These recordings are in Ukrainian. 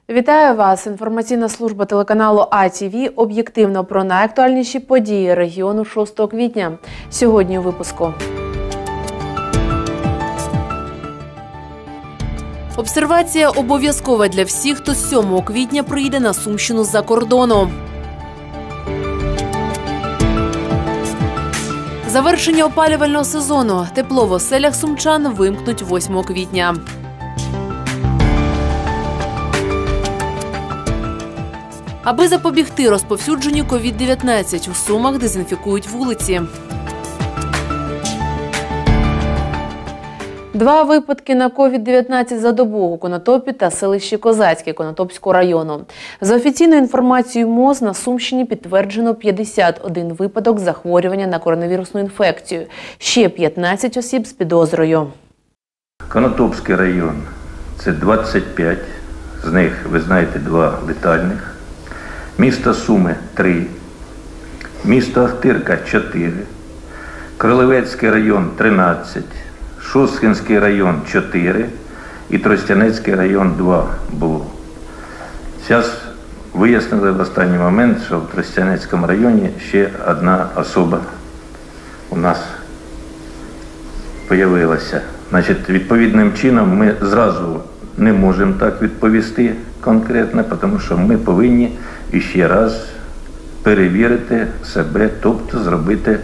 Вітаю вас! Інформаційна служба телеканалу АТВ об'єктивно про найактуальніші події регіону 6 квітня. Сьогодні у випуску. Обсервація обов'язкова для всіх, хто 7 квітня приїде на Сумщину з-за кордону. Завершення опалювального сезону. Тепло в оселях сумчан вимкнуть 8 квітня. Аби запобігти розповсюдженню COVID-19, у Сумах дезінфікують вулиці. 2 випадки на COVID-19 за добу у Конотопі та селищі Козацьке Конотопського району. За офіційною інформацією МОЗ, на Сумщині підтверджено 51 випадок захворювання на коронавірусну інфекцію. Ще 15 осіб з підозрою. Конотопський район – це 25, з них, ви знаєте, 2 летальних. Місто Суми – 3, місто Ахтирка – 4, Кролевецький район – 13, Шосткинський район – 4 і Тростянецький район – 2 було. Зараз вияснили в останній момент, що в Тростянецькому районі ще одна особа у нас з'явилася. Значить, відповідним чином ми зразу не можемо так відповісти конкретно, тому що ми повинні ще раз перевірити себе, тобто зробити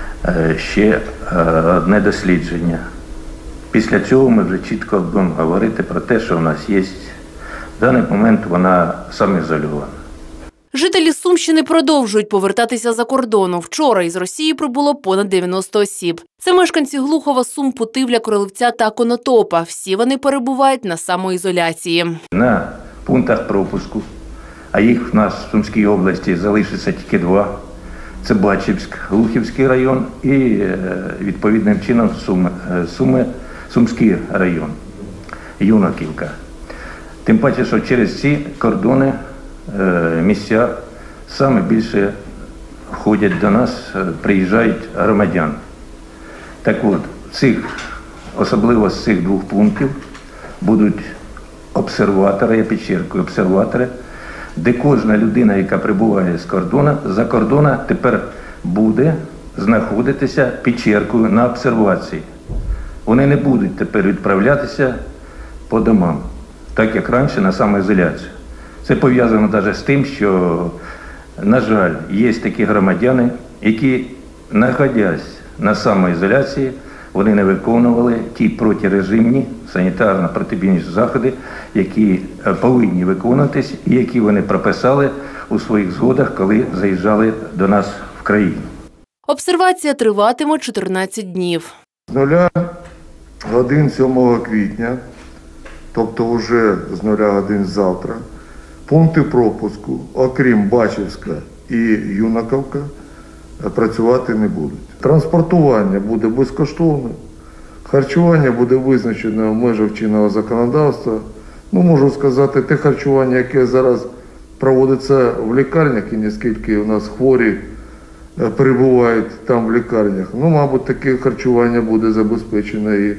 ще одне дослідження. Після цього ми вже чітко будемо говорити про те, що в нас є. В даний момент вона самоізольована. Жителі Сумщини продовжують повертатися за кордону. Вчора із Росії прибуло понад 90 осіб. Це мешканці Глухова, Сум, Путивля, Кролевця та Конотопа. Всі вони перебувають на самоізоляції. На пунктах пропуску, а їх в нас в Сумській області залишиться тільки 2. Це Бачівськ, Глухівський район і відповідним чином Сумський район, Юнаківка. Тим паче, що через ці кордони місця саме більше входять до нас, приїжджають громадяни. Так от, особливо з цих 2 пунктів будуть обсерватори, я підчеркую, обсерватори, де кожна людина, яка прибуває з-за кордону, тепер буде знаходитися, підчеркую, на обсервації. Вони не будуть тепер відправлятися по домам, так як раніше на самоізоляцію. Це пов'язано навіть з тим, що, на жаль, є такі громадяни, які, знаходясь на самоізоляції, вони не виконували ті протирежимні санітарно-протибійні заходи, які повинні виконуватись і які вони прописали у своїх згодах, коли заїжджали до нас в країну. Обсервація триватиме 14 днів. З 0 годин 7 квітня, тобто вже з 0 годин завтра, пункти пропуску, окрім Бачівська і Юнаковка, працювати не будуть. Транспортування буде безкоштовне, харчування буде визначено в межах чинного законодавства. Можу сказати, те харчування, яке зараз проводиться в лікарнях, і наскільки у нас хворі перебувають там в лікарнях, мабуть, таке харчування буде забезпечено і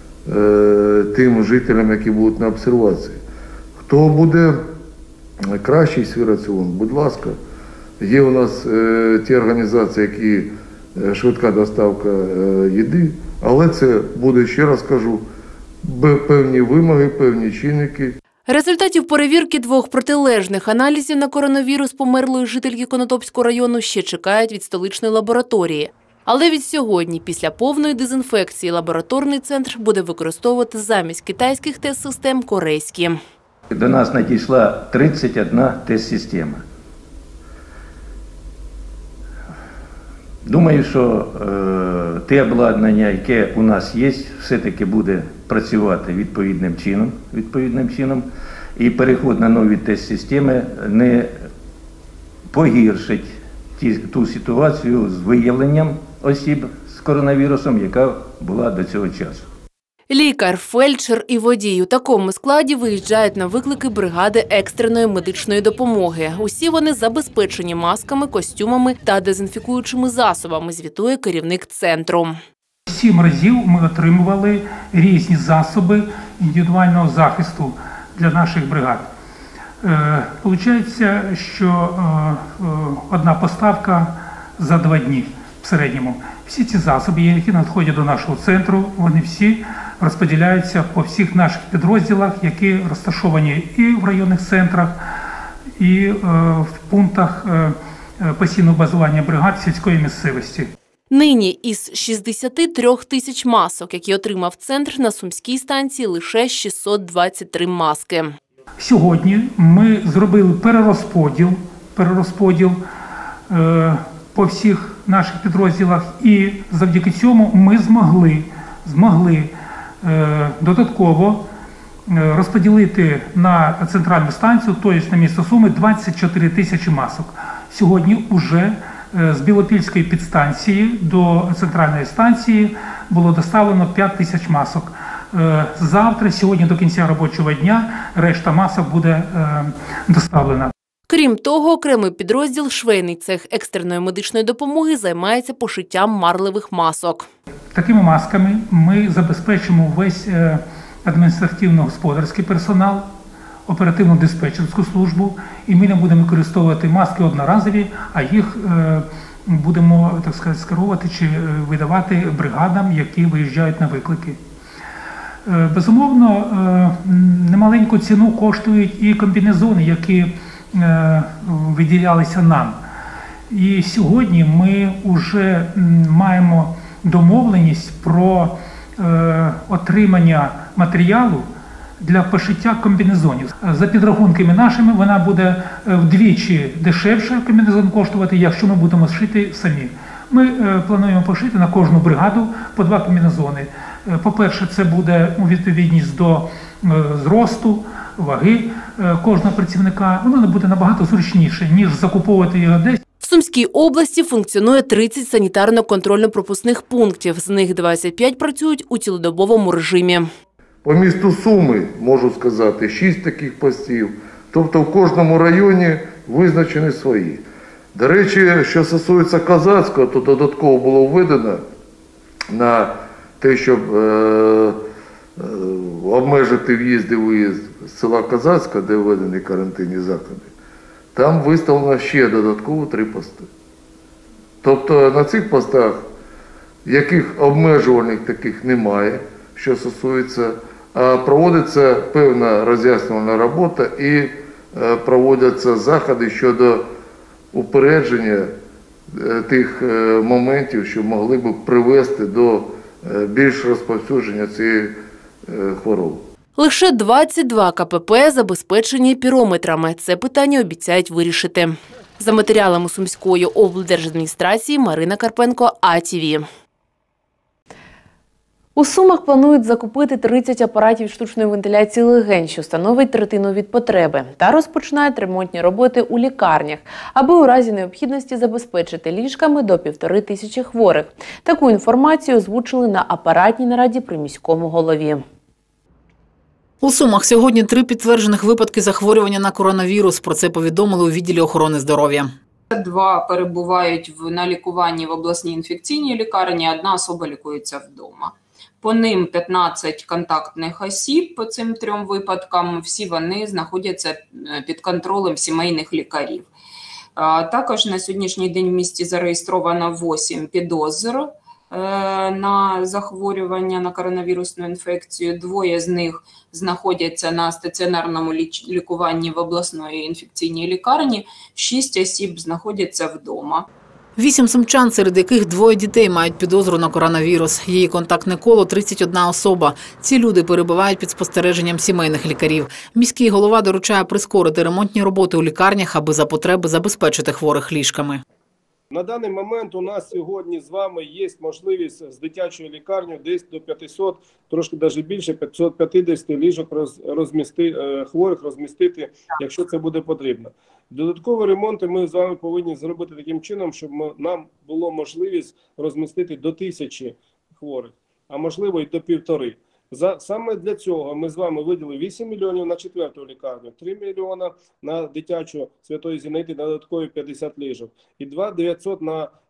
тим жителям, які будуть на обсервації. Хто буде кращий свій раціон, будь ласка. Є у нас ті організації, які швидка доставка їди, але це буде, ще раз кажу, певні вимоги, певні чинники. Результатів перевірки 2 протилежних аналізів на коронавірус померлої жительки Конотопського району ще чекають від столичної лабораторії. Але від сьогодні, після повної дезінфекції, лабораторний центр буде використовувати замість китайських тест-систем корейські. До нас надійшла 31 тест-система. Думаю, що те обладнання, яке у нас є, все-таки буде працювати відповідним чином. І переход на нові тест-системи не погіршить ту ситуацію з виявленням осіб з коронавірусом, яка була до цього часу. Лікар, фельдшер і водій у такому складі виїжджають на виклики бригади екстреної медичної допомоги. Усі вони забезпечені масками, костюмами та дезінфікуючими засобами, звітує керівник центру. 7 разів ми отримували різні засоби індивідуального захисту для наших бригад. Получається, що одна поставка за 2 дні в середньому. Всі ці засоби, які надходять до нашого центру, вони всі розподіляються по всіх наших підрозділах, які розташовані і в районних центрах, і в пунктах постійного базування бригад сільської місцевості. Нині із 63 тисяч масок, які отримав центр, на Сумській станції лише 623 маски. Сьогодні ми зробили перерозподіл по всіх наших підрозділах, і завдяки цьому ми змогли додатково розподілити на центральну станцію, тобто на місто Суми, 24 тисячі масок. Сьогодні вже з Білопільської підстанції до центральної станції було доставлено 5 тисяч масок. Завтра, сьогодні до кінця робочого дня, решта масок буде доставлена. Крім того, окремий підрозділ «Швейний цех екстреної медичної допомоги» займається пошиттям марлевих масок. Такими масками ми забезпечимо весь адміністративно-господарський персонал, оперативну диспетчерську службу, і ми не будемо використовувати маски одноразові, а їх будемо, так сказати, скеровувати чи видавати бригадам, які виїжджають на виклики. Безумовно, немаленьку ціну коштують і комбінезони, які виділялися нам. І сьогодні ми вже маємо домовленість про отримання матеріалу для пошиття комбінезонів. За підрахунками нашими, вона буде вдвічі дешевше комбінезон коштувати, якщо ми будемо шити самі. Ми плануємо пошити на кожну бригаду по 2 комбінезони. По-перше, це буде у відповідність до зросту, ваги кожного працівника. Воно буде набагато зручніше, ніж закуповувати його десь. В Сумській області функціонує 30 санітарно-контрольно-пропускних пунктів. З них 25 працюють у цілодобовому режимі. По місту Суми, можу сказати, 6 таких постів. Тобто в кожному районі визначені свої. До речі, що стосується Козацького, то додатково було введено на те, щоб обмежити в'їзд і виїзд з села Козацька, де введені карантинні заходи. Там виставлено ще додатково 3 пости. Тобто на цих постах яких обмежувальних таких немає, що стосується, а проводиться певна роз'яснювальна робота і проводяться заходи щодо упередження тих моментів, що могли б привести до більш розповсюдження цієї хвороби. Лише 22 КПП забезпечені пірометрами. Це питання обіцяють вирішити. За матеріалами Сумської облдержадміністрації Марина Карпенко, АТВ. У Сумах планують закупити 30 апаратів штучної вентиляції легень, що становить третину від потреби, та розпочинають ремонтні роботи у лікарнях, аби у разі необхідності забезпечити ліжками до 1500 хворих. Таку інформацію озвучили на апаратній нараді при міському голові. У Сумах сьогодні 3 підтверджених випадки захворювання на коронавірус. Про це повідомили у відділі охорони здоров'я. 2 перебувають на лікуванні в обласній інфекційній лікарні, 1 особа лікується вдома. По ним 15 контактних осіб по цим 3 випадкам, всі вони знаходяться під контролем сімейних лікарів. Також на сьогоднішній день в місті зареєстровано 8 підозр на захворювання на коронавірусну інфекцію. 2 з них знаходяться на стаціонарному лікуванні в обласної інфекційній лікарні, 6 осіб знаходяться вдома. 8 сумчан, серед яких 2 дітей мають підозру на коронавірус. Її контактне коло – 31 особа. Ці люди перебувають під спостереженням сімейних лікарів. Міський голова доручає прискорити ремонтні роботи у лікарнях, аби за потреби забезпечити хворих ліжками. На даний момент у нас сьогодні з вами є можливість з дитячої лікарні десь до 500, трошки навіть більше, 550 ліжок хворих розмістити, якщо це буде потрібно. Додаткові ремонти ми з вами повинні зробити таким чином, щоб нам було можливість розмістити до 1000 хворих, а можливо і до 1500. Саме для цього ми з вами виділили 8 мільйонів на 4-ту лікарню, 3 мільйона на дитячу Святої Зінаїди на додаткові 50 ліжок і 2900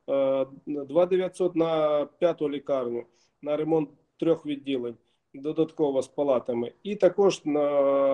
на 5-ту лікарню на ремонт 3 відділень додатково з палатами. І також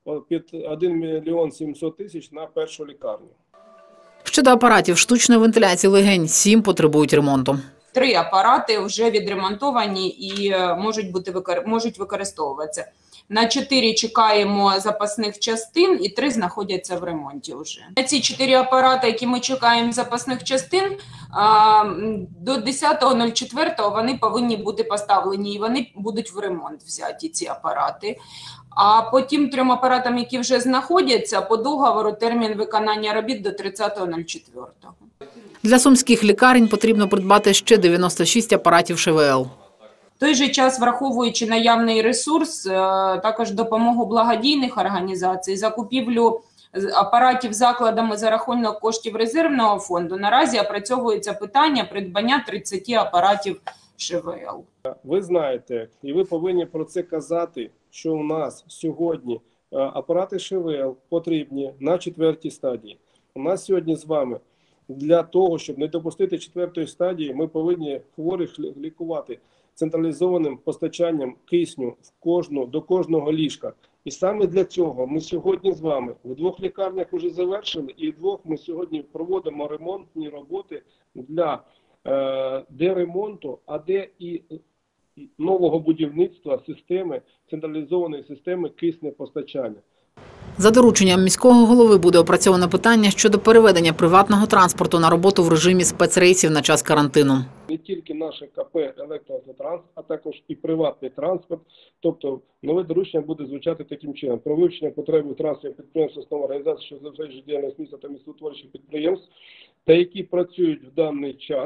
під 1 мільйон 700 тисяч на першу лікарню. Щодо апаратів штучної вентиляції легень, 7 потребують ремонту. 3 апарати вже відремонтовані і можуть використовуватися. На 4 чекаємо запасних частин і 3 знаходяться в ремонті вже. Ці 4 апарати, які ми чекаємо запасних частин, до 10.04 вони повинні бути поставлені і вони будуть в ремонт взяті, ці апарати. А потім 3 апаратам, які вже знаходяться, по договору термін виконання робіт до 30.04. Для сумських лікарень потрібно придбати ще 96 апаратів ШВЛ. В той же час, враховуючи наявний ресурс, також допомогу благодійних організацій, закупівлю апаратів закладами за рахунок коштів резервного фонду, наразі опрацьовується питання придбання 30 апаратів ШВЛ. Ви знаєте, і ви повинні про це казати, що у нас сьогодні апарати ШВЛ потрібні на 4-й стадії. У нас сьогодні з вами для того, щоб не допустити 4-ї стадії, ми повинні хворих лікувати централізованим постачанням кисню до кожного ліжка. І саме для цього ми сьогодні з вами в 2 лікарнях вже завершили, і в 2 ми сьогодні проводимо ремонтні роботи для де ремонту, а де і нового будівництва системи, централізованої системи киснепостачання. За дорученням міського голови буде опрацьоване питання щодо переведення приватного транспорту на роботу в режимі спецрейсів на час карантину. Не тільки наше КП «Електроавтотранс», а також і приватний транспорт. Тобто нове доручення буде звучати таким чином. Про вивчення потреби транспортних підприємств, основних організацій, що забезпечують діяльність міста та містотворчих підприємств, та які працюють в даний час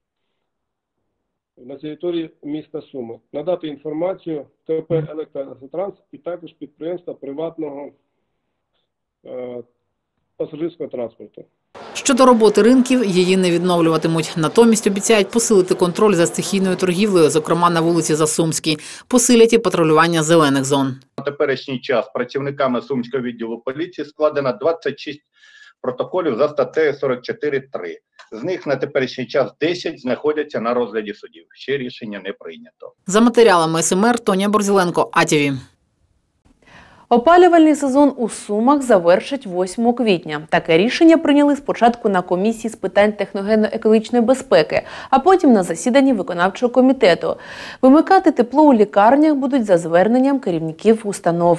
на території міста Суми. Надати інформацію КП «Електроавтотранс» і також підприємства приватного пасажирського транспорту. Щодо роботи ринків, її не відновлюватимуть. Натомість обіцяють посилити контроль за стихійною торгівлею, зокрема на вулиці Засумській. Посилять і патрулювання зелених зон. На теперішній час працівниками Сумського відділу поліції складено 26 протоколів за статтею 44.3. З них на теперішній час 10 знаходяться на розгляді судів. Ще рішення не прийнято. За матеріалами СМР Тоня Борзіленко, АТВ. Опалювальний сезон у Сумах завершать 8 квітня. Таке рішення прийняли спочатку на комісії з питань техногенно-екологічної безпеки, а потім на засіданні виконавчого комітету. Вимикати тепло у лікарнях будуть за зверненням керівників установ.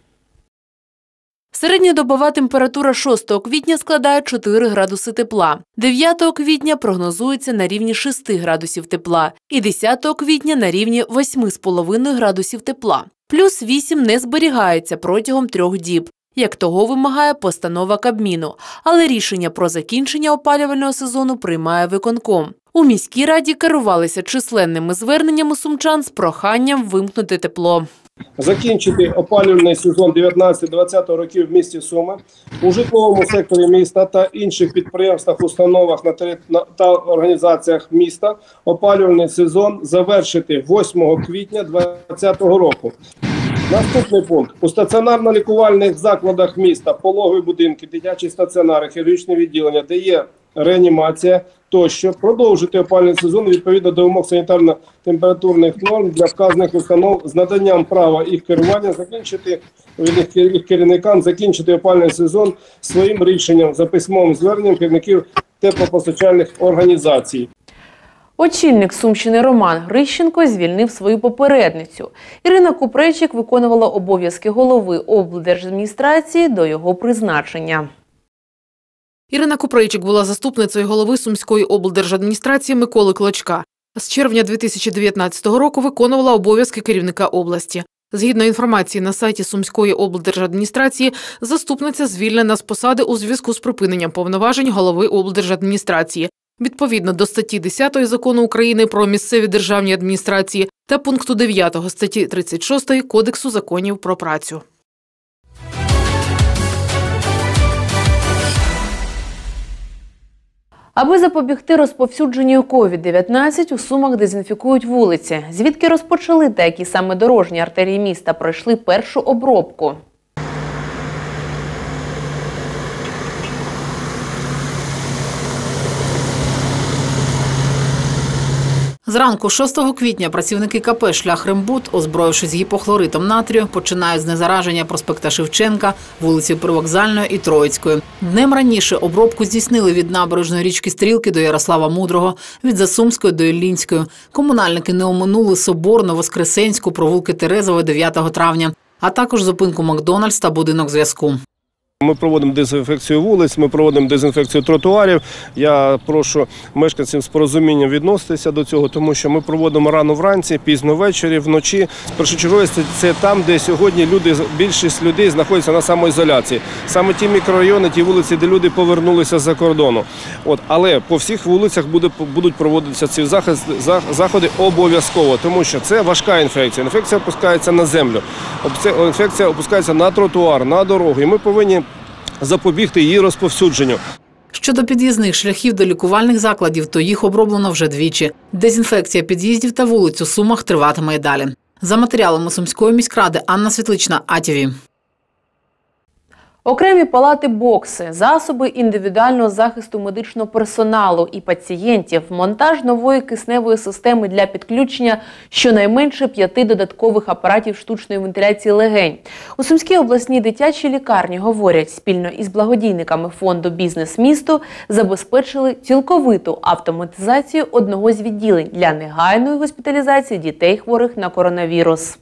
Середньодобова температура 6 квітня складає 4 градуси тепла. 9 квітня прогнозується на рівні 6 градусів тепла. І 10 квітня на рівні 8,5 градусів тепла. Плюс 8 не зберігається протягом 3 діб, як того вимагає постанова Кабміну. Але рішення про закінчення опалювального сезону приймає виконком. У міській раді керувалися численними зверненнями сумчан з проханням вимкнути тепло. Закінчити опалювальний сезон 19-20 років в місті Суми, у житловому секторі міста та інших підприємствах, установах та організаціях міста опалювальний сезон завершити 8 квітня 2020 року. Наступний пункт. У стаціонарно-лікувальних закладах міста, пологові будинки, дитячі стаціонари, хірургічне відділення, де є реанімація тощо, продовжити опалювальний сезон відповідно до вимог санітарно-температурних норм для вказаних установ з наданням права їх керування, їх керівникам закінчити опалювальний сезон своїм рішенням за письмовим зверненням керівників теплопостачальних організацій. Очільник Сумщини Роман Грищенко звільнив свою попередницю. Ірина Купрейчик виконувала обов'язки голови облдержадміністрації до його призначення. Ірина Купрейчик була заступницею голови Сумської облдержадміністрації Миколи Клочка. З червня 2019 року виконувала обов'язки керівника області. Згідно інформації на сайті Сумської облдержадміністрації, заступниця звільнена з посади у зв'язку з припиненням повноважень голови облдержадміністрації. Відповідно до статті 10 Закону України про місцеві державні адміністрації та пункту 9 статті 36 Кодексу законів про працю. Аби запобігти розповсюдженню COVID-19, у Сумах дезінфікують вулиці. Звідки розпочали та які саме дорожні артерії міста пройшли першу обробку? Зранку 6 квітня працівники КП «Шлях Рембуд», озброївшись гіпохлоритом натрію, починають знезараження проспекта Шевченка, вулиці Привокзальної і Троїцької. Днем раніше обробку здійснили від набережної річки Стрілки до Ярослава Мудрого, від Засумської до Іллінської. Комунальники не оминули Соборну, Воскресенську, провулки Терезової 9 травня, а також зупинку Макдональдс та будинок зв'язку. Ми проводимо дезінфекцію вулиць, ми проводимо дезінфекцію тротуарів. Я прошу мешканців з порозумінням відноситися до цього, тому що ми проводимо рано вранці, пізно ввечері, вночі. Першочерговість – це там, де сьогодні більшість людей знаходяться на самоізоляції. Саме ті мікрорайони, ті вулиці, де люди повернулися з-за кордону. Але по всіх вулицях будуть проводитися ці заходи обов'язково, тому що це важка інфекція. Інфекція опускається на землю, інфекція опускається на тротуар, на дорогу. І ми повинні запобігти її розповсюдженню. Щодо під'їзних шляхів до лікувальних закладів, то їх оброблено вже двічі. Дезінфекція під'їздів та вулиць у Сумах триватиме і далі. За матеріалами Сумської міськради, Анна Світлична, АТВ. Окремі палати-бокси, засоби індивідуального захисту медичного персоналу і пацієнтів, монтаж нової кисневої системи для підключення щонайменше 5 додаткових апаратів штучної вентиляції легень. У Сумській обласній дитячій лікарні, говорять, спільно із благодійниками фонду «Бізнес-місто» забезпечили цілковиту автоматизацію одного з відділень для негайної госпіталізації дітей, хворих на коронавірус.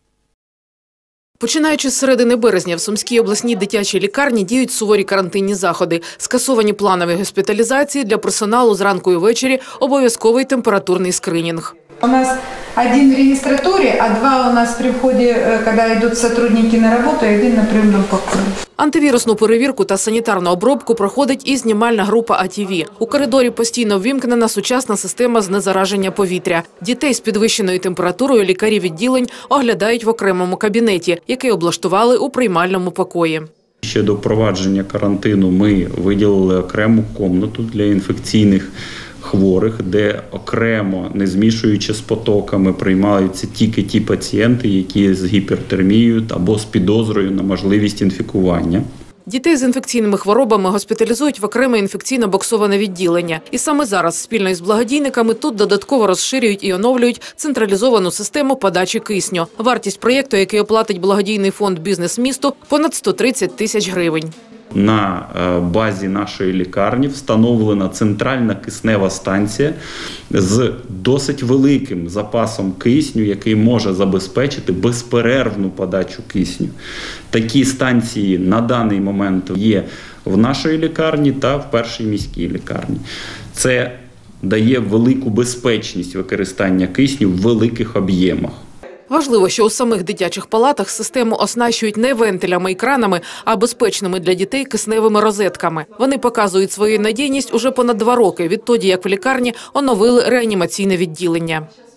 Починаючи з середини березня в Сумській обласній дитячій лікарні діють суворі карантинні заходи. Скасовані планові госпіталізації для персоналу зранку і ввечері, обов'язковий температурний скринінг. У нас один в регистратуре, а 2 у нас при входе, когда идут сотрудники на работу, и 1 на прийомному покої. Антивірусну перевірку та санітарну обробку проходить і знімальна група АТВ. У коридорі постійно ввімкнена сучасна система знезараження повітря. Дітей з підвищеною температурою лікарі відділень оглядають в окремому кабінеті, який облаштували у приймальному покої. Ще до впровадження карантину ми виділили окрему кімнату для інфекційних хворих, де окремо, не змішуючи з потоками, приймаються тільки ті пацієнти, які з гіпертермією або з підозрою на можливість інфікування. Дітей з інфекційними хворобами госпіталізують в окреме інфекційно-боксоване відділення. І саме зараз спільно із благодійниками тут додатково розширюють і оновлюють централізовану систему подачі кисню. Вартість проєкту, який оплатить благодійний фонд «Бізнес-місто» – понад 130 тисяч гривень. На базі нашої лікарні встановлена центральна киснева станція з досить великим запасом кисню, який може забезпечити безперервну подачу кисню. Такі станції на даний момент є в нашій лікарні та в першій міській лікарні. Це дає велику безпечність використання кисню в великих об'ємах. Важливо, що у самих дитячих палатах систему оснащують не вентилями і кранами, а безпечними для дітей кисневими розетками. Вони показують свою надійність уже понад 2 роки, відтоді як в лікарні оновили реанімаційне відділення.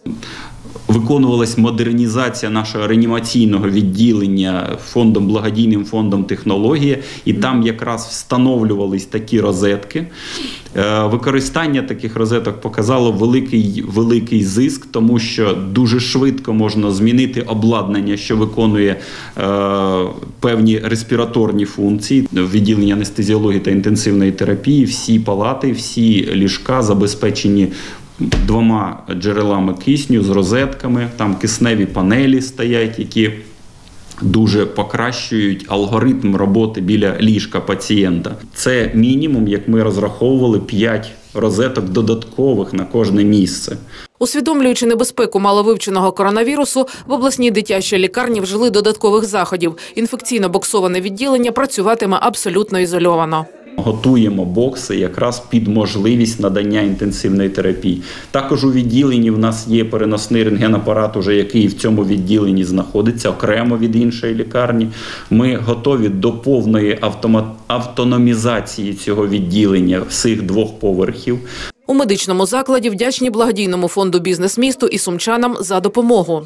Виконувалась модернізація нашого реанімаційного відділення благодійним фондом «Технологія», і там якраз встановлювались такі розетки. Використання таких розеток показало великий зиск, тому що дуже швидко можна змінити обладнання, що виконує певні респіраторні функції. В відділенні анестезіології та інтенсивної терапії всі палати, всі ліжка забезпечені 2 джерелами кисню з розетками, там кисневі панелі стоять, які дуже покращують алгоритм роботи біля ліжка пацієнта. Це мінімум, як ми розраховували, 5 розеток додаткових на кожне місце. Усвідомлюючи небезпеку маловивченого коронавірусу, в обласній дитячій лікарні вжили додаткових заходів. Інфекційно-боксоване відділення працюватиме абсолютно ізольовано. Готуємо бокси якраз під можливість надання інтенсивної терапії. Також у відділенні в нас є переносний рентгенапарат, який в цьому відділенні знаходиться окремо від іншої лікарні. Ми готові до повної автономізації цього відділення всіх 2 поверхів. У медичному закладі вдячні благодійному фонду «Бізнес-місто» і сумчанам за допомогу.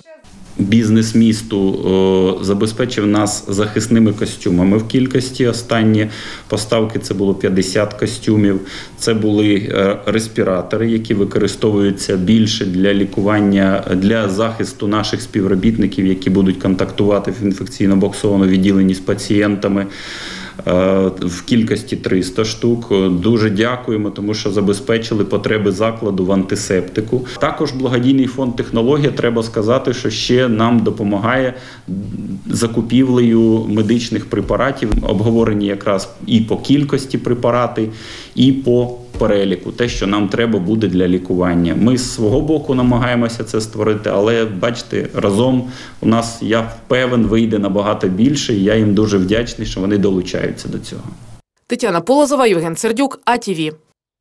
Бізнес-місто забезпечив нас захисними костюмами в кількості. Останні поставки – це було 50 костюмів. Це були респіратори, які використовуються більше для лікування, для захисту наших співробітників, які будуть контактувати в інфекційно-боксованому відділенні з пацієнтами. в кількості 300 штук. Дуже дякуємо, тому що забезпечили потреби закладу в антисептику. Також благодійний фонд «Технологія», треба сказати, що ще нам допомагає закупівлею медичних препаратів, обговорені якраз і по кількості препарати, і по переліку, те, що нам треба буде для лікування. Ми з свого боку намагаємося це створити, але, бачите, разом у нас, я впевнений, вийде набагато більше, і я їм дуже вдячний, що вони долучаються до цього. Тетяна Полозова, Євген Сердюк, АТВ.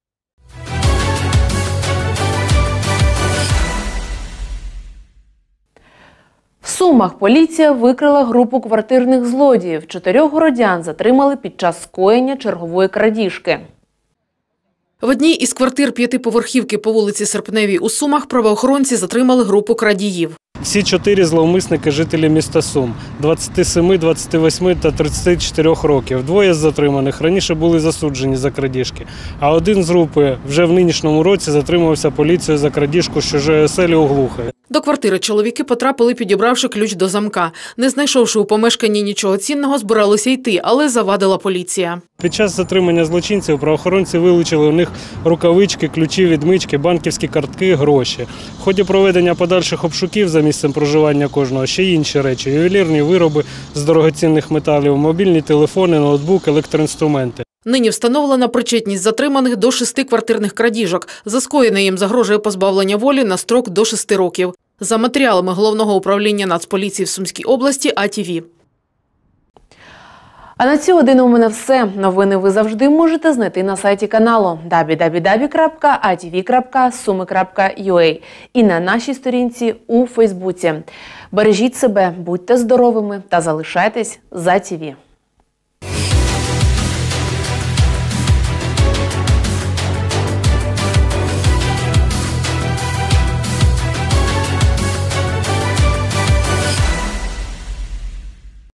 В Сумах поліція викрила групу квартирних злодіїв. 4 городян затримали під час скоєння чергової крадіжки. В одній із квартир 5-поверхівки по вулиці Серпневій у Сумах правоохоронці затримали групу крадіїв. Всі 4 зловмисники – жителі міста Сум – 27, 28 та 34 років. 2 з затриманих раніше були засуджені за крадіжки, а один з групи вже в нинішньому році затримався поліцією за крадіжку з чужої оселі у Глухові. До квартири чоловіки потрапили, підібравши ключ до замка. Не знайшовши у помешканні нічого цінного, збиралися йти, але завадила поліція. Під час затримання злочинців правоохоронці вилучили у них рукавички, ключі від мички, банківські картки, гроші. В ході проведення подальших обшуків за місцем проживання кожного ще й інші речі – ювелірні вироби з дорогоцінних металів, мобільні телефони, ноутбук, електроінструменти. Нині встановлена причетність затриманих до 6 квартирних крадіжок. За скоєне їм загрожує позбавлення волі на строк до 6 років. За матеріалами Головного управління Нацполіції в Сумській області АТВ. А на цю годину у мене все. Новини ви завжди можете знайти на сайті каналу www.atv.sumi.ua і на нашій сторінці у Фейсбуці. Бережіть себе, будьте здоровими та залишайтесь з АТВ.